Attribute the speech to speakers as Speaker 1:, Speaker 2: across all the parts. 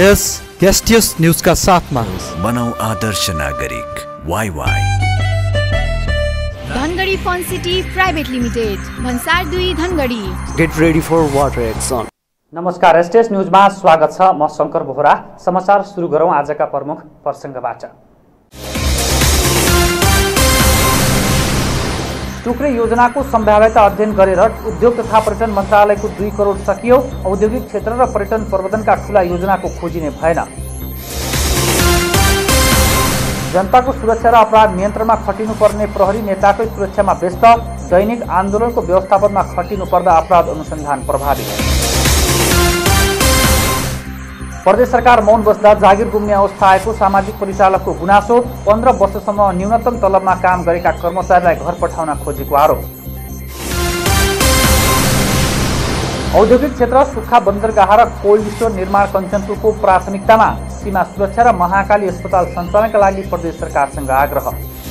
Speaker 1: यस STS न्यूजका साथमा
Speaker 2: बनाऊ आदर्श नागरिक वाईवाई।
Speaker 3: Dhangadhi fun city private limited, भन्सार 2 Dhangadhi.
Speaker 4: Get ready for water action.
Speaker 5: नमस्कार, एसटीएस न्यूजमा स्वागत छ। म शंकर बोहरा। समाचार सुरु गरौँ आजका प्रमुख प्रसङ्गबाट। टुक्रे योजनाको सम्भाव्यता अध्ययन गरेर उद्योग तथा पर्यटन मन्त्रालयको 2 करोड सकियो। औद्योगिक क्षेत्र र पर्यटन प्रबन्धनका ठूला योजनाको खोजिने भएन। जनताको सुरक्षा र अपराध नियन्त्रणमा खटिनुपर्ने प्रहरी नेताकै सुरक्षामा व्यस्त। दैनिक आन्दोलनको व्यवस्थापनमा खटिनुपर्दा अपराध अनुसन्धान प्रभावित। प्रदेश सरकार मौन बस्दा जागिर गुम्ने अवस्था आएको सामाजिक परिचालकको गुनासो। 15 वर्षसम्म न्यूनतम तलबमा काम गरेका कर्मचारीलाई घर पठाउन खोजेको आरोप। औद्योगिक क्षेत्र, सुक्खा बन्दरगाह र कोल्ड स्टोर निर्माण कञ्चनपुरको प्राथमिकतामा। सीमा सुरक्षा र महाकाली अस्पताल सञ्चालनका लागि प्रदेश सरकारसँग आग्रह।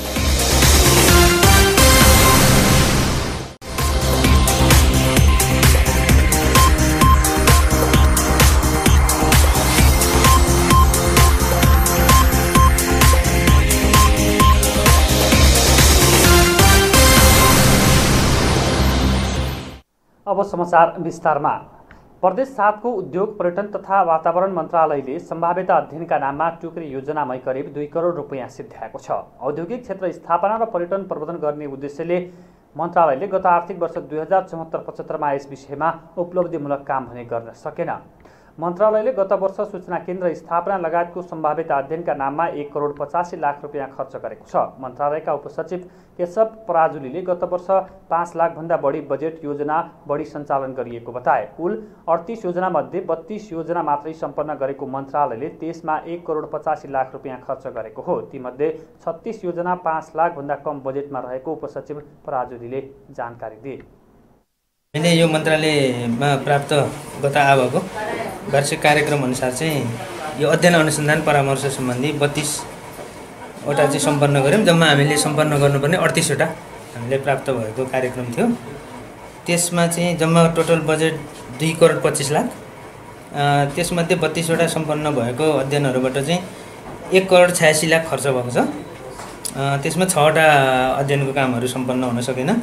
Speaker 5: अब समाचार विस्तारमा। प्रदेश 7 को उद्योग पर्यटन तथा वातावरण मन्त्रालयले सम्भाव्यता अध्ययनका नाममा टुक्रे योजनामै करिब 2 करोड रुपैयाँ सिद्ध्याएको छ। औद्योगिक क्षेत्र स्थापना र पर्यटन प्रबन्धन गर्ने उद्देश्यले मन्त्रालयले गत आर्थिक वर्ष 2074-75 मा यस विषयमा उपलब्धिमूलक काम भने गर्न सकेन। मन्त्रालयले गत वर्ष सूचना केन्द्र स्थापना लगायतको सम्भाव्यता अध्ययनका नाममा 1 करोड 85 लाख रुपैयाँ खर्च गरेको छ। मन्त्रालयका उपसचिव केशव पराजुलीले गत वर्ष 5 लाख भन्दा बढी बजेट योजना बढी सञ्चालन गरिएको बताए। कुल 38 योजना मध्ये 32 योजना मात्रै सम्पन्न गरेको मन्त्रालयले त्यसमा 1 करोड 85 लाख रुपैयाँ खर्च गरेको हो। तीमध्ये 36 योजना 5 लाख भन्दा कम बजेटमा रहेको उपसचिव पराजुलीले जानकारी दिए।
Speaker 6: मैले यो मन्त्रालयमा प्राप्त गत आवको वार्षिक कार्यक्रम अनुसार चाहिँ यो अध्ययन अनुसन्धान परामर्श सम्बन्धी 32 वटा चाहिँ सम्पन्न गऱ्यौँ। जम्मा हामीले सम्पन्न गर्नुपर्ने 38 वटा हामीले प्राप्त भएको कार्यक्रम थियो। त्यसमा चाहिँ जम्मा टोटल बजेट 2 करोड 25 लाख। त्यसमध्ये 32 वटा सम्पन्न भएको अध्ययनहरूबाट चाहिँ 1 करोड 86 लाख खर्च भएको छ। त्यसमा 6 वटा अध्ययनको कामहरू सम्पन्न हुन सकेन।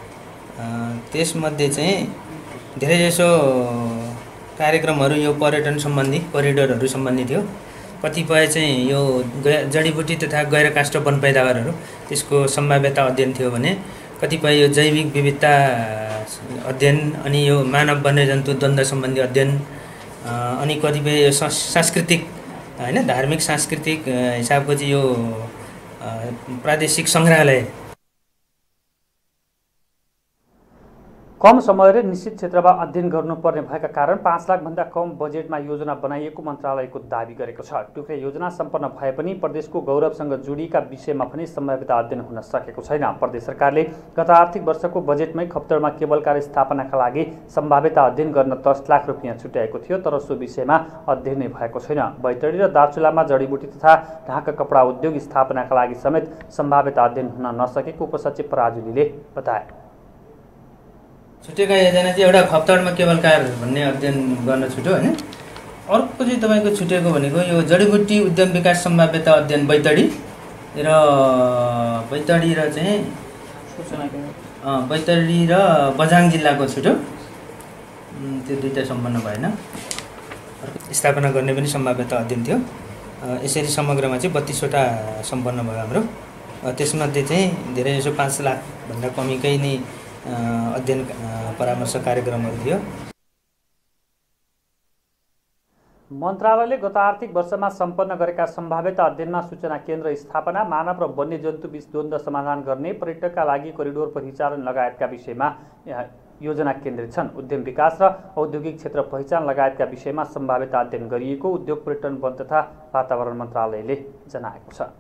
Speaker 6: त्यसमध्ये चाहिँ धेरैजसो कार्यक्रमहरू यो पर्यटन सम्बन्धी करिडोरहरू सम्बन्धी थियो। कतिपय चाहिँ यो जडीबुटी तथा गैर काष्ठ वन पैदावारहरू त्यसको सम्भाव्यता अध्ययन थियो भने कतिपय यो जैविक विविधता अध्ययन, अनि यो मानव वन्यजन्तु द्वन्द्व सम्बन्धी अध्ययन, अनि कतिपय यो सांस्कृतिक हैन धार्मिक सांस्कृतिक हिसाबको चाहिँ यो प्रादेशिक सङ्ग्रहालय।
Speaker 5: कम समय र निश्चित क्षेत्रमा अध्ययन गर्नुपर्ने भएका कारण 5 लाख भन्दा कम बजेटमा योजना बनाइएको मन्त्रालयको दाबी गरेको छ। टुक्रे योजना सम्पन्न भए पनि प्रदेशको गौरवसँग जोडिएका विषयमा पनि सम्भाव्यता अध्ययन हुन सकेको छैन। प्रदेश सरकारले गत आर्थिक वर्षको बजेटमै खप्तडमा केबल कार स्थापनाका लागि सम्भाव्यता अध्ययन गर्न 10 लाख रुपैयाँ छुट्याएको थियो, तर सो विषयमा अध्ययन नै भएको छैन। बैतडी र दार्चुलामा जडीबुटी तथा ढाका कपडा उद्योग स्थापनाका लागि समेत सम्भाव्यता अध्ययन हुन नसकेको उपसचिव पराजुलीले बताए।
Speaker 6: छुटेका योजना चाहिँ एउटा खप्तडमा केबल कार भन्ने अध्ययन गर्न छुट्यो हैन। अर्को चाहिँ तपाईको छुटेको भनेको यो जडीबुटी उद्यम विकास सम्भाव्यता अध्ययन बैतडी र चाहिँ बैतडी र बझाङ जिल्लाको छुट्यो। त्यो दुईटा सम्पन्न भएन। स्थापना गर्ने पनि सम्भाव्यता अध्ययन थियो। यसरी समग्रमा चाहिँ 32 वटा सम्पन्न भयो हाम्रो। त्यसमध्ये चाहिँ धेरैजसो 5 लाख भन्दा कमीकै नै अध्ययन परामर्श कार्यक्रमहरू थियो।
Speaker 5: मन्त्रालयले गत आर्थिक वर्षमा सम्पन्न गरेका सम्भाव्यता अध्ययनमा सूचना केन्द्र स्थापना, मानव र वन्यजन्तु बीच द्वन्द्व समाधान गर्ने, पर्यटकका लागि करिडोर परिचालन लगायतका विषयमा योजना केन्द्रित छन्। उद्यम विकास र औद्योगिक क्षेत्र पहिचान लगायतका विषयमा सम्भाव्यता अध्ययन गरिएको उद्योग पर्यटन वन तथा वातावरण मन्त्रालयले जनाएको छ।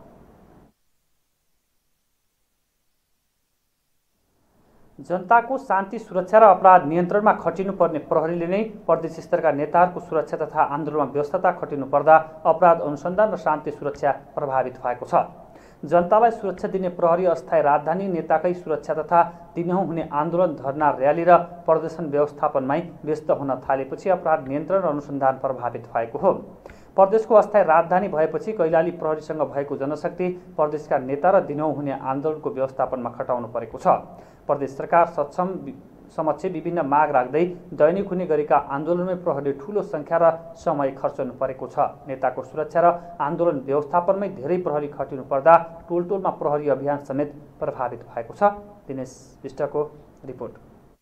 Speaker 5: जनताको शान्ति सुरक्षा र अपराध नियन्त्रणमा खटिनुपर्ने प्रहरीले नै प्रदेश स्तरका नेताहरूको सुरक्षा तथा आन्दोलनमा व्यस्तता खटिनुपर्दा अपराध अनुसन्धान र शान्ति सुरक्षा प्रभावित भएको छ। जनतालाई सुरक्षा दिने प्रहरी अस्थायी राजधानी नेताकै सुरक्षा तथा दिनहुँ हुने आन्दोलन, धरना, र्याली र प्रदर्शन व्यवस्थापनमै व्यस्त हुन थालेपछि अपराध नियन्त्रण र अनुसन्धान प्रभावित भएको हो। प्रदेशको अस्थायी राजधानी भएपछि कैलाली प्रहरीसँग भएको जनशक्ति प्रदेशका नेता र दिनौँ हुने आन्दोलनको व्यवस्थापनमा खटाउनु परेको छ। प्रदेश सरकार समक्ष विभिन्न माग राख्दै दैनिक हुने गरेका आन्दोलनमै प्रहरीले ठूलो संख्या र समय खर्चनु परेको छ। नेताको सुरक्षा र आन्दोलन व्यवस्थापनमै धेरै प्रहरी खटिनु पर्दा टोलटोलमा प्रहरी अभियान समेत प्रभावित भएको छ। दिनेश विष्टको रिपोर्ट।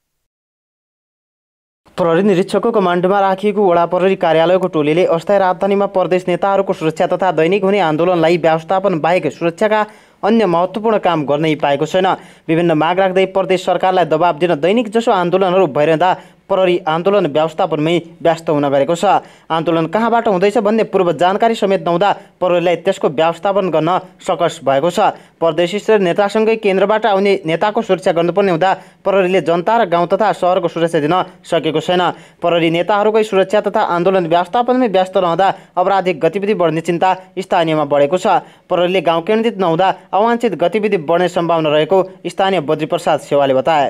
Speaker 7: प्रहरी निरीक्षकको कमान्डमा राखिएको वडा प्रहरी कार्यालयको टोलीले अस्थायी राजधानीमा प्रदेश नेताहरूको सुरक्षा तथा दैनिक हुने आन्दोलनलाई व्यवस्थापन बाहेक सुरक्षाका अन्य महत्त्वपूर्ण काम गर्नै पाएको छैन। विभिन्न माग राख्दै प्रदेश सरकारलाई दबाब दिन दैनिक जसो आन्दोलनहरू भइरहँदा प्रहरी आन्दोलन व्यवस्थापनमै व्यस्त हुन गएको छ। आन्दोलन कहाँबाट हुँदैछ भन्ने पूर्व जानकारी समेत नहुँदा प्रहरीलाई त्यसको व्यवस्थापन गर्न सकस भएको छ। प्रदेश स्तरीय नेतासँगै केन्द्रबाट आउने नेताको सुरक्षा गर्नुपर्ने हुँदा प्रहरीले जनता र गाउँ तथा सहरको सुरक्षा दिन सकेको छैन। प्रहरी नेताहरूकै सुरक्षा तथा आन्दोलन व्यवस्थापनमै व्यस्त रहँदा अपराधिक गतिविधि बढ्ने चिन्ता स्थानीयमा बढेको छ। प्रहरीले गाउँ केन्द्रित नहुँदा अवांछित गतिविधि बढ्ने सम्भावना रहेको स्थानीय बद्रीप्रसाद सेवाले बताए।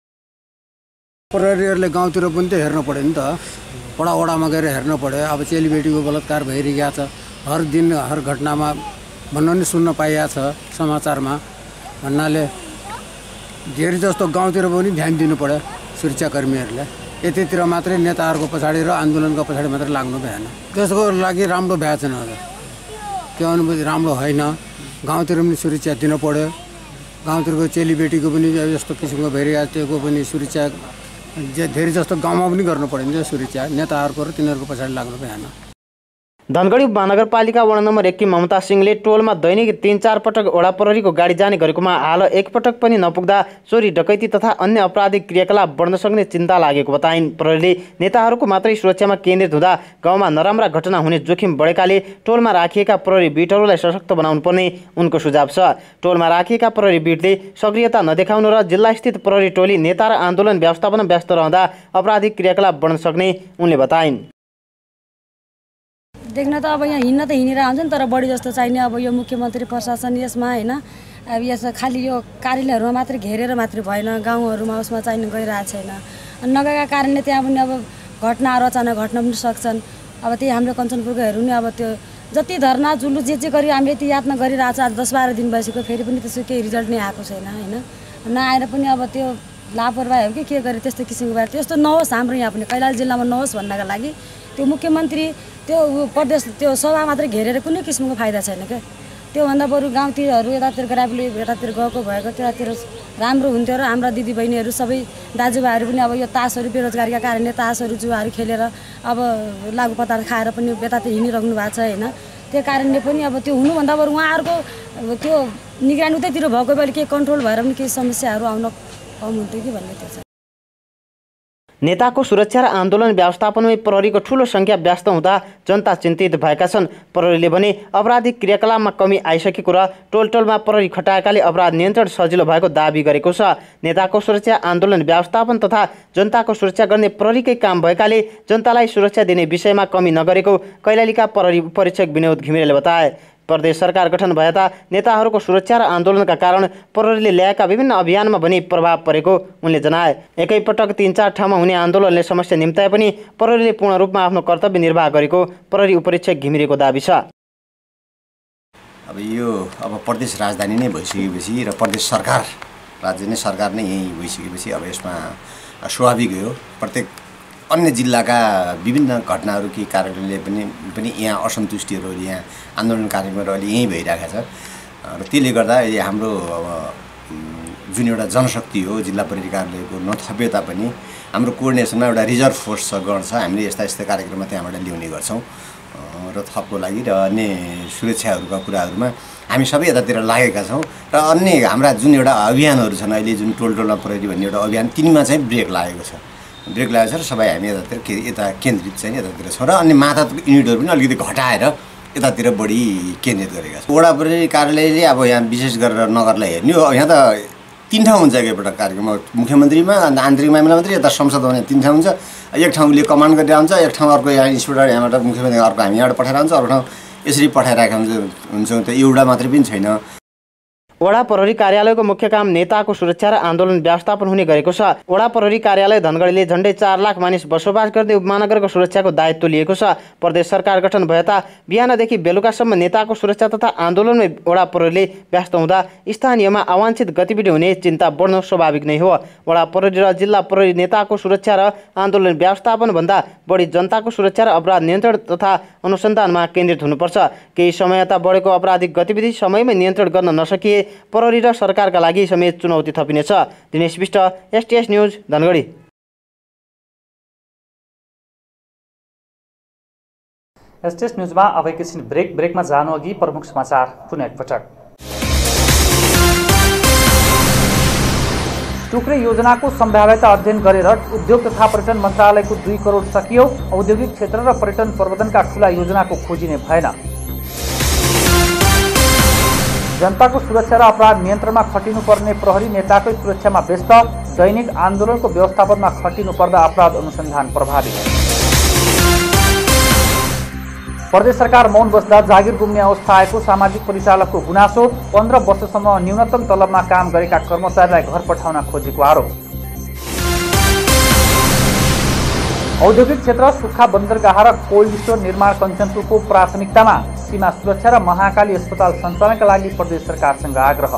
Speaker 8: प्रहरीहरूले गाउँतिर पनि त हेर्नु पर्यो नि त, वडामा गएर हेर्नु पर्यो। अब चेलीबेटीको बलात्कार भइरहेको छ, हर दिन हर घटनामा भन्न नि सुन्न पाइएको छ समाचारमा। भन्नाले धेरै जस्तो गाउँतिर पनि ध्यान दिनु पर्यो सुरक्षाकर्मीहरूले। यतितिर मात्रै नेताहरूको पछाडि र आन्दोलनको पछाडि मात्रै लाग्नु भएन। त्यसको लागि राम्रो भएको छैन, त्यो अनुभूति राम्रो होइन। गाउँतिर पनि सुरक्षा दिनु पर्यो। गाउँतिरको चेलीबेटीको पनि यस्तो किसिमको भइरहेको त्योको पनि सुरक्षा धेरै जस्तो गाउँमा पनि गर्नु पर्यो नि सुरक्षा। नेताहरूको र तिनीहरूको पछाडि लाग्नु भएन।
Speaker 7: धनगढी महानगरपालिका वडा नम्बर 1 की ममता सिंहले टोलमा दैनिक 3-4 पटक वडा प्रहरीको गाडी जाने गरेकोमा हाल एक पटक पनि नपुग्दा चोरी डकैती तथा अन्य आपराधिक क्रियाकलाप बढ्न सक्ने चिन्ता लागेको बताइन्। प्रहरीले नेताहरूको मात्रै सुरक्षामा केन्द्रित हुँदा गाउँमा नराम्रा घटना हुने जोखिम बढेकाले टोलमा राखिएका प्रहरी बिटहरूलाई सशक्त बनाउनु पर्ने उनको सुझाव छ। टोलमा राखिएका प्रहरी बिटले सक्रियता नदेखाउनु र जिल्लास्थित प्रहरी टोली नेता र आन्दोलन व्यवस्थापनमा व्यस्त रहँदा आपराधिक क्रियाकलाप बढ्न सक्ने उनले बताइन्।
Speaker 9: देख्न त अब यहाँ हिँड्न त हिँडेर आउँछ नि, तर बढी जस्तो चाहिने अब यो मुख्यमन्त्री प्रशासन यसमा होइन, अब यस खालि यो कार्यालयहरूमा मात्रै घेरेर मात्रै भएन, गाउँहरूमा उसमा चाहिने गइरहेको छैन। अनि नगएका कारणले त्यहाँ पनि अब घटनाहरू अचानक घट्न पनि सक्छन्। अब त्यही हाम्रो कञ्चनपुरकोहरू नि अब त्यो जति धर्ना जुलुस जे गरी हामीले यति यातना गरिरहेको छ, आज 10-12 दिन भइसक्यो, फेरि पनि त्यसको केही रिजल्ट नै आएको छैन होइन। नआएर पनि अब त्यो लापरवाही हो कि के गरे त्यस्तो किसिमको भएर त्यस्तो नहोस् हाम्रो यहाँ पनि कैलाली जिल्लामा नहोस् भन्नका लागि त्यो मुख्यमन्त्री त्यो प्रदेश त्यो सभा मात्रै घेरेर कुनै किसिमको फाइदा छैन क्या। त्योभन्दा बरु गाउँतिरहरू यतातिर ग्राफले यतातिर गएको भएको त्यतातिर राम्रो हुन्थ्यो र हाम्रा दिदीबहिनीहरू सबै दाजुभाइहरू पनि अब यो तासहरू बेरोजगारीका कारणले तासहरू जुवाहरू खेलेर अब लागु पदार्थ खाएर पनि यतातिर हिँडिरहनु भएको छ होइन। त्यो कारणले पनि अब त्यो हुनुभन्दा बरु उहाँहरूको त्यो निगरानी उतैतिर भएको बेला केही कन्ट्रोल भएर पनि केही समस्याहरू आउन कम हुन्थ्यो कि भन्ने त्यो छ।
Speaker 7: नेताको सुरक्षा र आन्दोलन व्यवस्थापनमै प्रहरीको ठूलो संख्या व्यस्त हुँदा जनता चिन्तित भएका छन्। प्रहरीले भने आपराधिक क्रियाकलापमा कमी आइसकेको र टोलटोलमा प्रहरी खटाएकाले अपराध नियन्त्रण सजिलो भएको दाबी गरेको छ। नेताको सुरक्षा आन्दोलन व्यवस्थापन तथा जनताको सुरक्षा गर्ने प्रहरीकै काम भएकाले जनतालाई सुरक्षा दिने विषयमा कमी नगरेको कैलालीका प्रहरी उपरीक्षक विनोद घिमिरेले बताए। प्रदेश सरकार गठन भएता नेताहरूको सुरक्षा र आन्दोलनका कारण प्रहरीले ल्याएका विभिन्न अभियानमा पनि प्रभाव परेको उनले जनाए। एकैपटक 3-4 ठाउँमा हुने आन्दोलनले समस्या निम्ताए पनि प्रहरीले पूर्ण रूपमा आफ्नो कर्तव्य निर्वाह गरेको प्रहरी उपरीक्षक घिमिरेको दाबी छ।
Speaker 10: अब प्रदेश राजधानी नै भइसकेपछि र प्रदेश सरकार राज्य नै सरकार नै यही भइसकेपछि अब यसमा स्वाभाविक हो प्रत्येक अन्य जिल्लाका विभिन्न घटनाहरू के कारणले पनि यहाँ असन्तुष्टिहरू यहाँ आन्दोलन कार्यक्रमहरू अहिले यहीँ भइरहेको छ र त्यसले गर्दा हाम्रो जुन एउटा जनशक्ति हो जिल्ला प्रहरी कार्यालयको नथपे तापनि हाम्रो कोअर्डिनेसनमा एउटा रिजर्भ फोर्स गण छ। हामीले यस्ता कार्यक्रममा त्यहाँबाट ल्याउने गर्छौँ र थपको लागि र अन्य सुरक्षाहरूका कुराहरूमा हामी सबै यतातिर लागेका छौँ र अन्य हाम्रा जुन एउटा अभियानहरू छन् अहिले जुन टोलटोलमा प्रहरी भन्ने एउटा अभियान तिनमा चाहिँ ब्रेक लागेको छ र सबै हामी यता केन्द्रित चाहिँ यतातिर छौँ र अन्य माथाको युनिटहरू पनि अलिकति घटाएर यतातिर बढी केन्द्रित गरेका छौँ। वडा प्रहरी कार्यालयले अब यहाँ विशेष गरेर नगरलाई हेर्ने हो। यहाँ त 3 ठाउँ हुन्छ एकपल्ट कार्यक्रम मुख्यमन्त्रीमा अन्त आन्तरिक मामिला मन्त्री यता संसदमा 3 ठाउँ हुन्छ। एक ठाउँ उसले कमान्ड गरेर आउँछ, एक ठाउँ अर्को यहाँ इन्सपेक्टर यहाँबाट मुख्यमन्त्री अर्को हामी यहाँबाट पठाएर आउँछ, अर्को ठाउँ यसरी पठाइरहेका हुन्छौँ। त एउटा मात्रै पनि छैन।
Speaker 7: वडा प्रहरी कार्यालयको मुख्य काम नेताको सुरक्षा र आन्दोलन व्यवस्थापन हुने गरेको छ। वडा प्रहरी कार्यालय धनगढीले झण्डै 4 लाख मानिस बसोबास गर्दै उपमहानगरको सुरक्षाको दायित्व लिएको छ। प्रदेश सरकार गठन भएता बिहानदेखि बेलुकासम्म नेताको सुरक्षा तथा आन्दोलनमै वडा प्रहरीले व्यस्त हुँदा स्थानीयमा अवांछित गतिविधि हुने चिन्ता बढ्नु स्वाभाविक नै हो। वडा प्रहरी र जिल्ला प्रहरी नेताको सुरक्षा र आन्दोलन व्यवस्थापन भन्दा बढी जनताको सुरक्षा र अपराध नियन्त्रण तथा अनुसन्धानमा केन्द्रित हुनुपर्छ। केही समयता बढेको आपराधिक गतिविधि समयमै नियन्त्रण गर्न नसकिए प्रहरी र सरकारका लागि समेत चुनौती थपिनेछ। Dinesh Bisht, STS news, Dhangadhi.
Speaker 5: STS न्युजमा अब एकैछिन ब्रेकमा जानु अघि प्रमुख समाचार पुनः एकपटक। टुक्रे योजनाको सम्भाव्यता अध्ययन गरेर उद्योग तथा पर्यटन मन्त्रालयको 2 करोड सकियो। औद्योगिक क्षेत्र र पर्यटन प्रबन्धनका ठूला योजनाको खोजिने भएन। जनताको सुरक्षा र अपराध नियन्त्रणमा खटिनुपर्ने प्रहरी नेताकै सुरक्षामा व्यस्त। दैनिक आन्दोलनको व्यवस्थापनमा खटिनुपर्दा अपराध अनुसन्धान प्रभावित। प्रदेश सरकार मौन बस्दा जागिर गुम्ने अवस्था आएको सामाजिक परिचालकको गुनासो। 15 वर्षसम्म न्यूनतम तलबमा काम गरेका कर्मचारीलाई घर पठाउन खोजेको आरोप। औद्योगिक क्षेत्र, सुक्खा बन्दरगाह र कोल्ड स्टोर निर्माण कञ्चनपुरको प्राथमिकतामा। सीमा सुरक्षा र महाकाली अस्पताल सञ्चालनका लागि प्रदेश सरकारसँग आग्रह।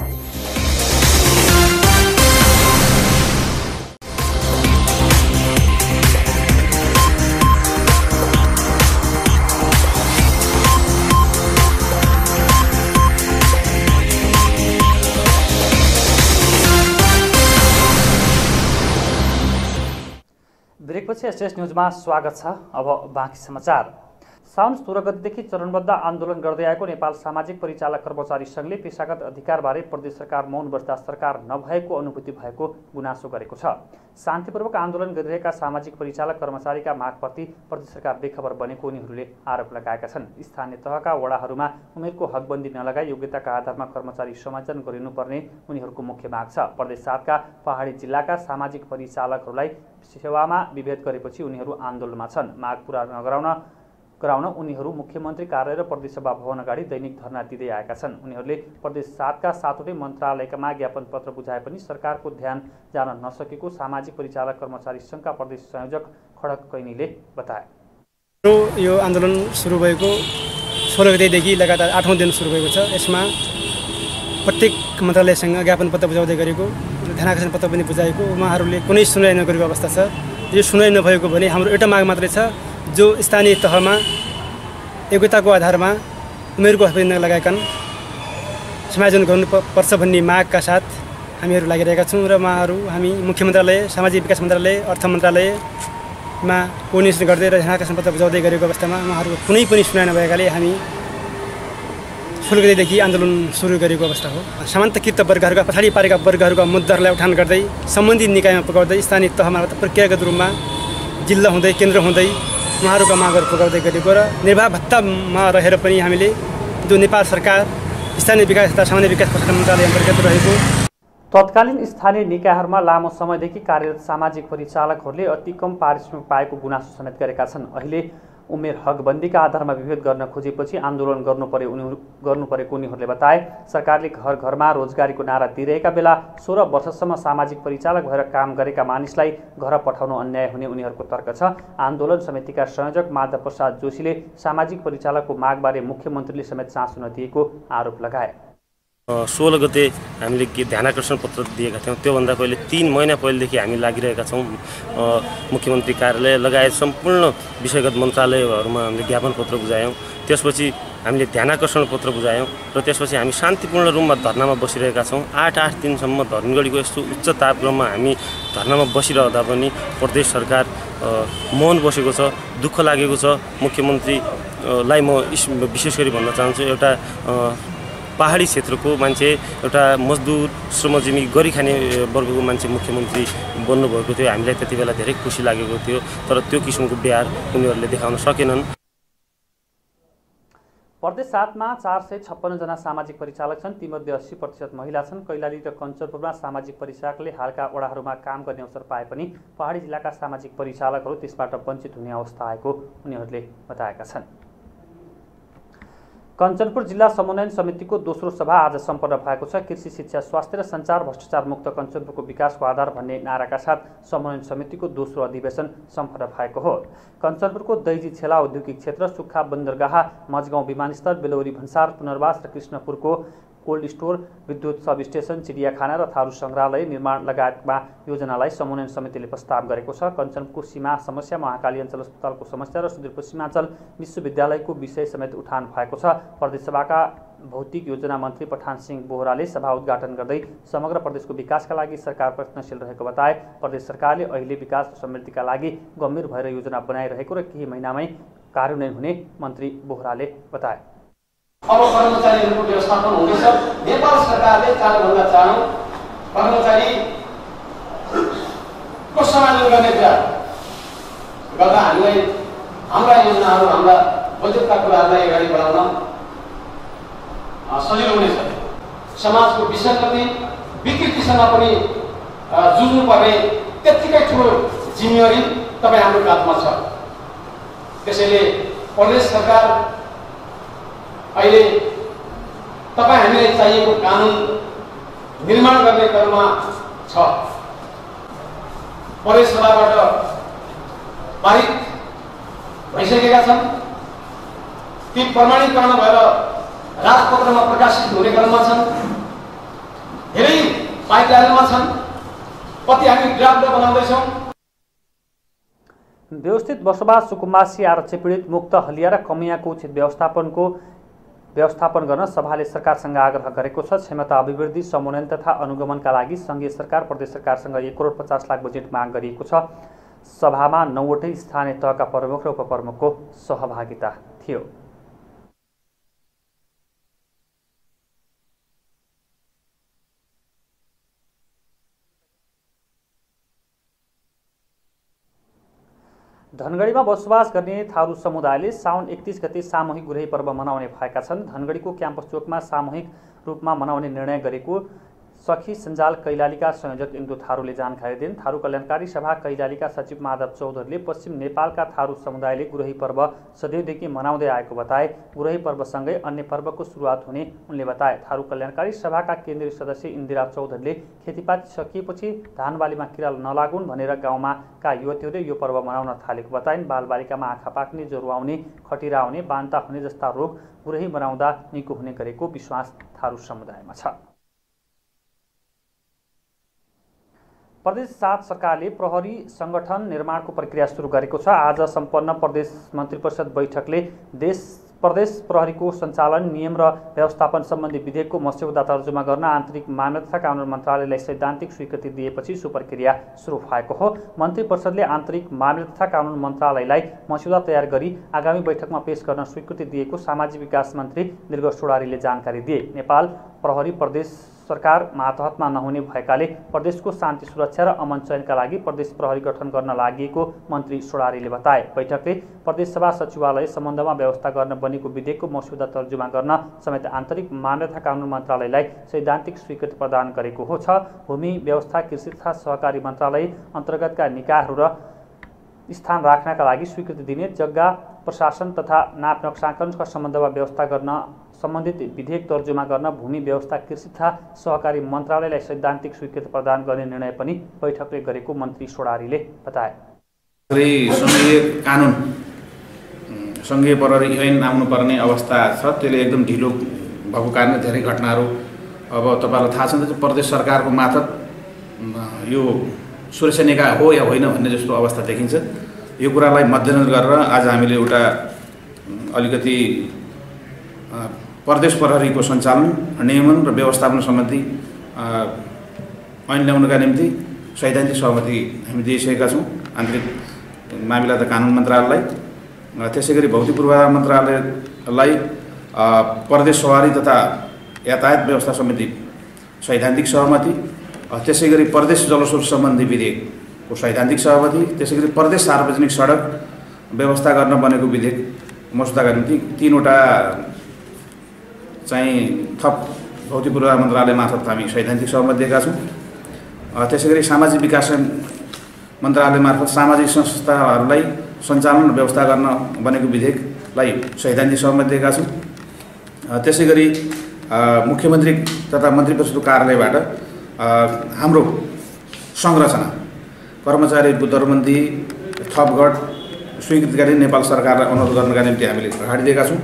Speaker 5: ब्रेकपछि STS न्युजमा स्वागत छ। अब बाँकी समाचार। साउन 16 गतेदेखि चरणबद्ध आन्दोलन गर्दै आएको नेपाल सामाजिक परिचालक कर्मचारी सङ्घले पेशागत अधिकारबारे प्रदेश सरकार मौन बस्दा सरकार नभएको अनुभूति भएको गुनासो गरेको छ। शान्तिपूर्वक आन्दोलन गरिरहेका सामाजिक परिचालक कर्मचारीका मागप्रति प्रदेश सरकार बेखबर बनेको उनीहरूले आरोप लगाएका छन्। स्थानीय तहका वडाहरूमा उमेरको हकबन्दी नलगाई योग्यताका आधारमा कर्मचारी समायोजन गरिनुपर्ने उनीहरूको मुख्य माग छ। प्रदेश 7 का पहाडी जिल्लाका सामाजिक परिचालकहरूलाई सेवामा विभेद गरेपछि उनीहरू आन्दोलनमा छन्। माग पूरा गराउन उनीहरू मुख्यमन्त्री कार्यालय र प्रदेश सभा भवन अगाडि दैनिक धरना दिँदै आएका छन्। उनीहरूले प्रदेश 7 का 7वटै मन्त्रालयकामा ज्ञापन पत्र बुझाए पनि सरकारको ध्यान जान नसकेको सामाजिक परिचालक कर्मचारी सङ्घका प्रदेश संयोजक खडक कैनीले बताए।
Speaker 11: यो आन्दोलन सुरु भएको 16 गतेदेखि लगातार 8औं दिन सुरु भएको छ। यसमा प्रत्येक मन्त्रालयसँग ज्ञापन पत्र बुझाउँदै गरेको, ध्यानाकर्षण पत्र पनि बुझाएको, उहाँहरूले कुनै सुनवाई नगरेको अवस्था छ। यो सुनवाई नभएको भने हाम्रो एउटा माग मात्रै छ, जो स्थानीय तहमा योग्यताको आधारमा उमेरको हकबन्दी नलगाइकन समायोजन गर्नुपर्छ भन्ने मागका साथ हामीहरू लागिरहेका छौँ र हामी मुख्य मन्त्रालय, सामाजिक विकास मन्त्रालय, अर्थ मन्त्रालयमा कोर्डिनेसन गर्दै र ध्यानाकर्षण पत्र बुझाउँदै गरेको अवस्थामा उहाँहरूको कुनै पनि सुनाइ नभएकाले हामी 16 गतेदेखि आन्दोलन सुरु गरेको अवस्था हो। सामान्तकृत वर्गहरूका, पछाडि पारेका वर्गहरूका मुद्दाहरूलाई उठान गर्दै सम्बन्धित निकायमा पुर्याउँदै स्थानीय तहमा प्रक्रियागत रूपमा जिल्ला हुँदै केन्द्र हुँदै उहाँहरूका मागहरू पुर्याउँदै गरेको र निर्वाह भत्तामा रहेर पनि हामीले जो नेपाल सरकार स्थानीय विकास तथा सामान्य विकास प्रशासन मन्त्रालय अन्तर्गत रहेको
Speaker 5: तत्कालीन स्थानीय निकायहरूमा लामो समयदेखि कार्यरत सामाजिक परिचालकहरूले अति कम पारिश्रमिक पाएको गुनासो समेत गरेका छन्। अहिले उमेर हकबन्दीका आधारमा विभेद गर्न खोजेपछि आन्दोलन गर्नुपरेको उनीहरूले बताए। सरकारले घर घरमा रोजगारीको नारा दिइरहेका बेला 16 वर्षसम्म सामाजिक परिचालक भएर काम गरेका मानिसलाई घर पठाउनु अन्याय हुने उनीहरूको तर्क छ। आन्दोलन समितिका संयोजक माधव प्रसाद जोशीले सामाजिक परिचालकको मागबारे मुख्यमन्त्रीले समेत चासो नदिएको आरोप लगाए।
Speaker 12: 16 गते हामीले ध्यानाकर्षण पत्र दिएका थियौँ। त्योभन्दा पहिले 3 महिना पहिलेदेखि हामी लागिरहेका छौँ। मुख्यमन्त्री कार्यालय लगायत सम्पूर्ण विषयगत मन्त्रालयहरूमा हामीले ज्ञापन पत्र बुझायौँ। त्यसपछि हामीले ध्यानाकर्षण पत्र बुझायौँ र त्यसपछि हामी शान्तिपूर्ण रूपमा धर्नामा बसिरहेका छौँ। 8 दिनसम्म धनगढीको यस्तो उच्च तापक्रममा हामी धर्नामा बसिरहँदा पनि प्रदेश सरकार मौन बसेको छ। दुःख लागेको छ। मुख्यमन्त्रीलाई म विशेष गरी भन्न चाहन्छु, एउटा पहाडी क्षेत्रको मान्छे, एउटा मजदुर श्रमजीवी गरी खाने वर्गको मान्छे मुख्यमन्त्री बन्नुभएको थियो। हामीलाई त्यति बेला धेरै खुसी लागेको थियो, तर त्यो किसिमको व्यवहार उनीहरूले देखाउन सकेनन्।
Speaker 5: प्रदेश 7 मा 456 जना सामाजिक परिचालक छन्। तीमध्ये 80% महिला छन्। कैलाली र कञ्चनपुरमा सामाजिक परिचालकले हालका वडाहरूमा काम गर्ने अवसर पाए पनि पहाडी जिल्लाका सामाजिक परिचालकहरू त्यसबाट वञ्चित हुने अवस्था आएको उनीहरूले बताएका छन्। कञ्चनपुर जिल्ला समन्वयन समितिको दोस्रो सभा आज सम्पन्न भएको छ। कृषि, शिक्षा, स्वास्थ्य र सञ्चार भ्रष्टाचार मुक्त कञ्चनपुरको विकासको आधार भन्ने नाराका साथ समन्वयन समितिको दोस्रो अधिवेशन सम्पन्न भएको हो। कञ्चनपुरको दैजी छेला औद्योगिक क्षेत्र, सुक्खा बन्दरगाह, मजगाउँ विमानस्थल, बेलौरी भन्सार पुनर्वास र कृष्णपुरको कोल्ड स्टोर, विद्युत सब स्टेसन, चिडियाखाना र थारू सङ्ग्रहालय निर्माण लगायतमा योजनालाई समन्वयन समितिले प्रस्ताव गरेको छ। कञ्चनपुरको सीमा समस्या, महाकाली अञ्चल अस्पतालको समस्या र सुदूरपश्चिमाञ्चल विश्वविद्यालयको विषय समेत उठान भएको छ। प्रदेशसभाका भौतिक योजना मन्त्री पठान सिंह बोहराले सभा उद्घाटन गर्दै समग्र प्रदेशको विकासका लागि सरकार प्रयत्नशील रहेको बताए। प्रदेश सरकारले अहिले विकास र समृद्धिका लागि गम्भीर भएर योजना बनाइरहेको र केही महिनामै कार्यान्वयन हुने मन्त्री बोहराले बताए।
Speaker 13: अब कर्मचारीहरूको व्यवस्थापन हुँदैछ। नेपाल सरकारले चाँडोभन्दा चाँडो कर्मचारीको समायोजन गर्ने कुरा गर्दा हामीलाई हाम्रा योजनाहरू, हाम्रा बजेटका कुराहरूलाई अगाडि बढाउन सजिलो हुनेछ। समाजको विसङ्गति, विकृतिसँग पनि जुझ्नुपर्ने त्यत्तिकै ठुलो जिम्मेवारी तपाईँ हाम्रो काँधमा छ। त्यसैले प्रदेश सरकार अहिले तपाईँ हामीलाई चाहिएको कानुन निर्माण गर्ने क्रममा छ। प्रदेश सभाबाट पारित भइसकेका छन्। ती प्रमाणीकरण भएर राजपत्रमा प्रकाशित हुने क्रममा छन्। धेरै पाइपलाइनमा छन्। कति हामी ड्राफ्ट बनाउँदैछौँ।
Speaker 5: व्यवस्थित बसोबास, सुकुम्बासी, आरक्षित पीडित, मुक्त हलिया र कमियाको उचित व्यवस्थापन गर्न सभाले सरकारसँग आग्रह गरेको छ। क्षमता अभिवृद्धि, समन्वयन तथा अनुगमनका लागि सङ्घीय सरकार, प्रदेश सरकारसँग 1 करोड 50 लाख बजेट माग गरिएको छ। सभामा 9वटै स्थानीय तहका प्रमुख र उपप्रमुखको सहभागिता थियो। धनगढीमा बसोबास गर्ने थारू समुदायले साउन 31 गते सामूहिक गुरही पर्व मनाउने भएका छन्। धनगढीको क्याम्पस चोकमा सामूहिक रूपमा मनाउने निर्णय गरेको सखी सञ्जाल कैलालीका संयोजक इन्दु थारूले जानकारी दिन्। थारू कल्याणकारी सभा कैलालीका सचिव माधव चौधरीले पश्चिम नेपालका थारू समुदायले गुरही पर्व सदैवदेखि मनाउँदै आएको बताए। गुरही पर्वसँगै अन्य पर्वको सुरुवात हुने उनले बताए। थारू कल्याणकारी सभाका केन्द्रीय सदस्य इन्दिरा चौधरीले खेतीपाती सकिएपछि धानबालीमा किरा नलागुन् भनेर गाउँमाका युवतीहरूले यो पर्व मनाउन थालेको बताइन्। बालबालिकामा आँखा पाक्ने, ज्वरो आउने, खटिरा आउने, बान्ता हुने जस्ता रोग गुरही मनाउँदा निको हुने गरेको विश्वास थारू समुदायमा छ। प्रदेश 7 सरकारले प्रहरी संगठन निर्माणको प्रक्रिया सुरु गरेको छ। आज सम्पन्न प्रदेश मन्त्री परिषद बैठकले प्रदेश प्रहरीको सञ्चालन, नियम र व्यवस्थापन सम्बन्धी विधेयकको मस्यौदा तर्जुमा गर्न आन्तरिक मामला तथा कानुन मन्त्रालयलाई सैद्धान्तिक स्वीकृति दिएपछि सो प्रक्रिया सुरु भएको हो। मन्त्री परिषदले आन्तरिक मामला तथा कानुन मन्त्रालयलाई मस्यौदा तयार गरी आगामी बैठकमा पेश गर्न स्वीकृति दिएको सामाजिक विकास मन्त्री दीर्घ सोडारीले जानकारी दिए। नेपाल प्रहरी प्रदेश सरकार मातहतमा नहुने भएकाले प्रदेशको शान्ति सुरक्षा र अमन चयनका लागि प्रदेश प्रहरी गठन गर्न लागेको मन्त्री सोडारीले बताए। बैठकले प्रदेशसभा सचिवालय सम्बन्धमा व्यवस्था गर्न बनेको विधेयकको मस्यौदा तर्जुमा गर्न समेत आन्तरिक मामला तथा कानुन मन्त्रालयलाई सैद्धान्तिक स्वीकृति प्रदान गरेको हो। भूमि व्यवस्था, कृषि तथा सहकारी मन्त्रालय अन्तर्गतका निकायहरू र स्थान राख्नका लागि स्वीकृति दिने, जग्गा प्रशासन तथा नाप नक्साङ्कनका सम्बन्धमा व्यवस्था गर्न सम्बन्धित विधेयक तर्जुमा गर्न भूमि व्यवस्था, कृषि तथा सहकारी मन्त्रालयलाई सैद्धान्तिक स्वीकृति प्रदान गर्ने निर्णय पनि बैठकले गरेको मन्त्री सोडारीले बताए।
Speaker 14: सङ्घीय कानुन, सङ्घीय प्रहरी ऐन आउनुपर्ने अवस्था छ। त्यसले एकदम ढिलो भएको कारणले धेरै घटनाहरू अब तपाईँलाई थाहा छ नि त, प्रदेश सरकारको मार्फत यो सुरक्षा निकाय हो या होइन भन्ने जस्तो अवस्था देखिन्छ। यो कुरालाई मध्यनजर गरेर आज हामीले एउटा अलिकति प्रदेश प्रहरीको सञ्चालन, नियमन र व्यवस्थापन सम्बन्धी ऐन ल्याउनका निम्ति सैद्धान्तिक सहमति हामी दिइसकेका छौँ आन्तरिक मामिला तथा कानुन मन्त्रालयलाई। त्यसै गरी भौतिक पूर्वाधार मन्त्रालयलाई प्रदेश सवारी तथा यातायात व्यवस्था सम्बन्धी सैद्धान्तिक सहमति, त्यसै गरी प्रदेश जलस्रोत सम्बन्धी विधेयकको सैद्धान्तिक सहमति, त्यसै गरी प्रदेश सार्वजनिक सडक व्यवस्था गर्न बनेको विधेयक मस्यौदाका निम्ति 3वटा चाहिँ थप भौतिक पूर्वाधार मन्त्रालय मार्फत हामी सैद्धान्तिक सहमति दिएका छौँ। त्यसै गरी सामाजिक विकास मन्त्रालय मार्फत सामाजिक संस्थाहरूलाई सञ्चालन र व्यवस्था गर्न बनेको विधेयकलाई सैद्धान्तिक सहमति दिएका छौँ। त्यसै गरी मुख्यमन्त्री तथा मन्त्री परिषदको कार्यालयबाट हाम्रो संरचना कर्मचारीहरूको दरबन्दी थपघट स्वीकृत गरी नेपाल सरकारलाई अनुरोध गर्नका निम्ति हामीले अगाडि दिएका छौँ।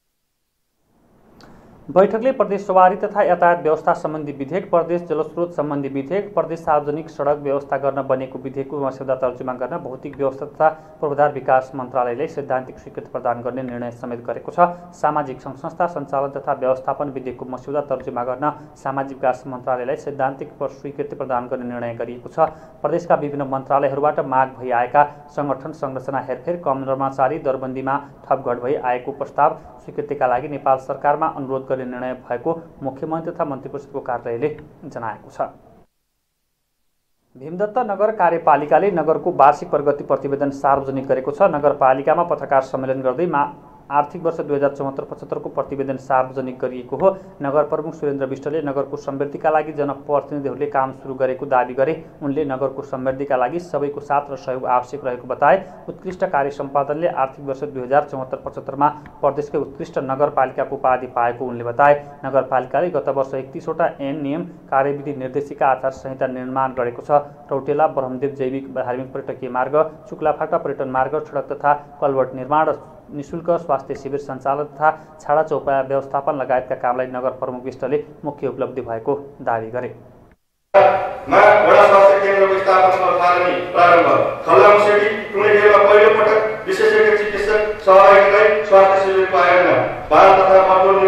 Speaker 5: बैठकले प्रदेश सवारी तथा यातायात व्यवस्था सम्बन्धी विधेयक, प्रदेश जलस्रोत सम्बन्धी विधेयक, प्रदेश सार्वजनिक सडक व्यवस्था गर्न बनेको विधेयकको मस्यौदा तर्जुमा गर्न भौतिक व्यवस्था तथा पूर्वाधार विकास मन्त्रालयले सैद्धान्तिक स्वीकृति प्रदान गर्ने निर्णय समेत गरेको छ। सामाजिक सङ्घ संस्था सञ्चालन तथा व्यवस्थापन विधेयकको मस्यौदा तर्जुमा गर्न सामाजिक विकास मन्त्रालयलाई सैद्धान्तिक स्वीकृति प्रदान गर्ने निर्णय गरिएको छ। प्रदेशका विभिन्न मन्त्रालयहरूबाट माग भइआएका सङ्गठन संरचना हेरफेर, कम कर्मचारी दरबन्दीमा थपघट भई आएको प्रस्ताव स्वीकृतिका लागि नेपाल सरकारमा अनुरोध गर्ने निर्णय भएको मुख्यमन्त्री तथा मन्त्री परिषदको कार्यालयले जनाएको छ। भीमदत्त नगर कार्यपालिकाले नगरको वार्षिक प्रगति प्रतिवेदन सार्वजनिक गरेको छ। नगरपालिकामा पत्रकार सम्मेलन गर्दै आर्थिक वर्ष 2074-75 को प्रतिवेदन सार्वजनिक गरिएको हो। नगर प्रमुख सुरेन्द्र विष्टले नगरको समृद्धिका लागि जनप्रतिनिधिहरूले काम सुरु गरेको दाबी गरे। उनले नगरको समृद्धिका लागि सबैको साथ र सहयोग आवश्यक रहेको बताए। उत्कृष्ट कार्य सम्पादनले आर्थिक वर्ष 2074-75 मा प्रदेशकै उत्कृष्ट नगरपालिकाको उपाधि पाएको उनले बताए। नगरपालिकाले गत वर्ष 31वटा ऐन नियम कार्यविधि निर्देशिका आचार संहिता निर्माण गरेको छ। रौटेला ब्रह्मदेव जैविक धार्मिक पर्यटकीय मार्ग, शुक्लाफाटा पर्यटन मार्ग, सडक तथा कलवर्ट निर्माण, निःशुल्क स्वास्थ्य शिविर सञ्चालन तथा छाडा चौपाया व्यवस्थापन लगायतका कामलाई नगर प्रमुख विष्टले मुख्य उपलब्धि भएको दावी गरे।
Speaker 15: वडा स्वास्थ्य केन्द्रको स्थापनाको प्रारम्भ, खल्लामुसेटी टुङ्गेमा पहिलो पटक विशेषज्ञ चिकित्सक सहभागितालाई स्वास्थ्य शिविरको आयोजना, बाल तथा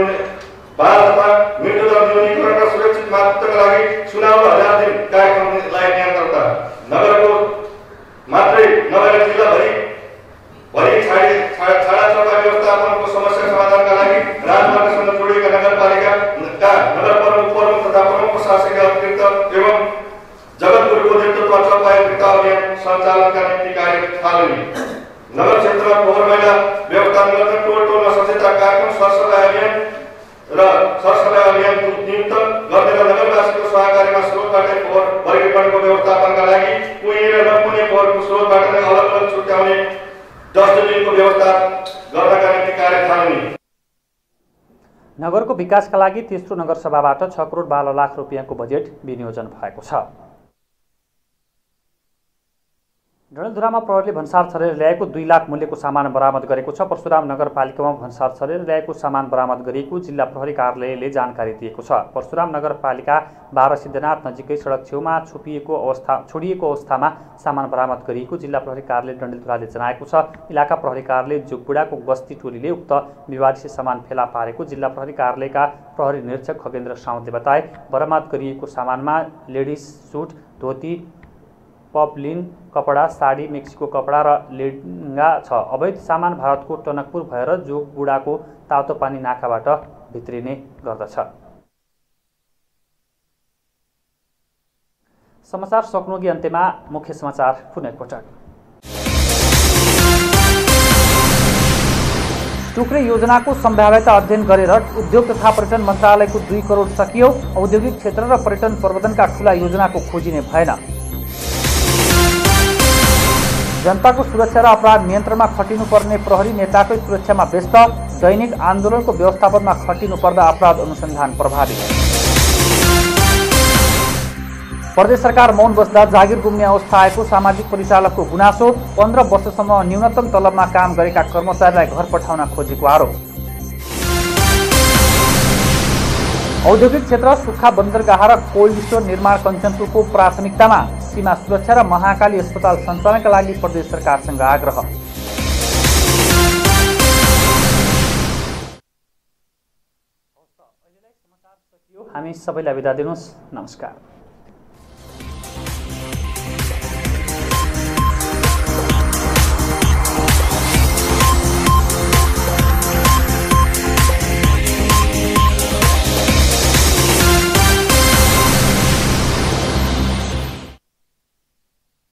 Speaker 15: मृत्यु दर न्यूनीकरण र सुरक्षित मातृत्वका लागि चुनाव 1000 दिन कार्यक्रमलाई निरन्तरता, नगरको मात्रै नभएर जिल्लाभरि छाडा चौका व्यवस्थापनको समस्या समाधानका लागि राजमार्गसँग जोडिएका नगरपालिका नगर प्रमुख तथा प्रमुख प्रशासकीय अतिरिक्त एवं जगतपुरको नेतृत्व चौपाया फिर्ता अभियान सञ्चालनका निम्ति कार्य थालनी, नगर क्षेत्रमा फोहोर मैला व्यवस्थापन गर्न टोल टोलमा सचेतना कार्यक्रम सरसफाइ अभियान नियुक्त गर्दै नगरवासीको सहकार्यमा स्रोतबाट फोहोर वर्गीकरणको व्यवस्थापनका लागि कुहिने र नकुहिने फोहोरको स्रोतबाट नै अलग अलग छुट्याउने डस्टबिनको व्यवस्था गर्नका निम्ति कार्य थालनी।
Speaker 5: नगरको विकासका लागि तेस्रो नगरसभाबाट 6 करोड 12 लाख रुपियाँको बजेट विनियोजन भएको छ। डडेलधुरामा प्रहरीले भन्सार छरेर ल्याएको 2 लाख मूल्यको सामान बरामद गरेको छ। परशुराम नगरपालिकामा भन्सार छरेर ल्याएको सामान बरामद गरिएको जिल्ला प्रहरी कार्यालयले जानकारी दिएको छ। परशुराम नगरपालिका 12 सिद्धनाथ नजिकै सडक छेउमा छोडिएको अवस्थामा सामान बरामद गरिएको जिल्ला प्रहरी कार्यालय डडेलधुराले जनाएको छ। इलाका प्रहरी कार्यालय जुगबुडाको गस्ती टोलीले उक्त विवादित सामान फेला पारेको जिल्ला प्रहरी कार्यालयका प्रहरी निरीक्षक खगेन्द्र साउदले बताए। बरामद गरिएको सामानमा लेडिज सुट, धोती, पपलिन कपडा, साडी, मेक्सिको कपडा र लेहङ्गा छ। अवैध सामान भारतको टनकपुर भएर जोगबुडाको तातोपानी नाकाबाट भित्रिने गर्दछ। समाचार सक्नुअघि अन्त्यमा मुख्य समाचार पुनः एकपटक। टुक्रे योजनाको सम्भाव्यता अध्ययन गरेर उद्योग तथा पर्यटन मन्त्रालयको 2 करोड सकियो। औद्योगिक क्षेत्र र पर्यटन प्रवर्धनका ठूला योजनाको खोजिने भएन। जनताको सुरक्षा र अपराध नियन्त्रणमा खटिनुपर्ने प्रहरी नेताकै सुरक्षामा व्यस्त। दैनिक आन्दोलनको व्यवस्थापनमा खटिनुपर्दा अपराध अनुसन्धान प्रभावित। प्रदेश सरकार मौन बस्दा जागिर गुम्ने अवस्था आएको सामाजिक परिचालकको गुनासो। 15 वर्षसम्म न्यूनतम तलबमा काम गरेका कर्मचारीलाई घर पठाउन खोजेको आरोप। औद्योगिक क्षेत्र, सुक्खा बन्दरगाह र कोल्ड स्टोर निर्माण कञ्चनपुरको प्राथमिकतामा। सीमा सुरक्षा र महाकाली अस्पताल सञ्चालनका लागि प्रदेश सरकारसँग आग्रह। हामी सबैलाई बिदा दिनुहोस्। नमस्कार।